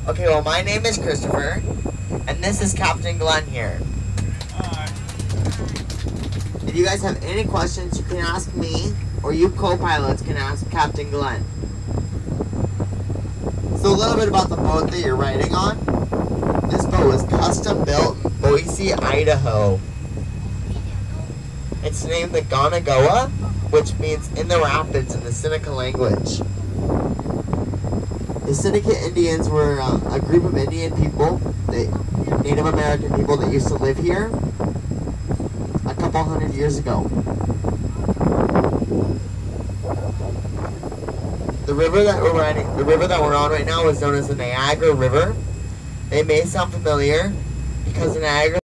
Okay, well, my name is Christopher, and this is Captain Glenn here. Hi. If you guys have any questions, you can ask me, or you co-pilots can ask Captain Glenn. So a little bit about the boat that you're riding on. This boat was custom built in Boise, Idaho. It's named the Gonagawa, which means in the rapids in the Seneca language. The Seneca Indians were a group of Indian people, Native American people that used to live here a couple hundred years ago. The river that we're on right now is known as the Niagara River. It may sound familiar because the Niagara